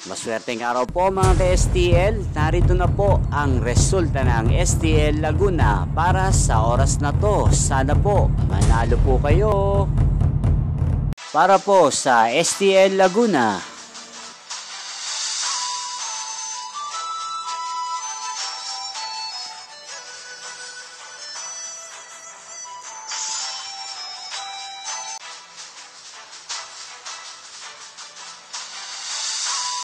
Maswerteng araw po mga ka-STL. Narito na po ang resulta ng STL Laguna para sa oras na to. Sana po manalo po kayo. Para po sa STL Laguna,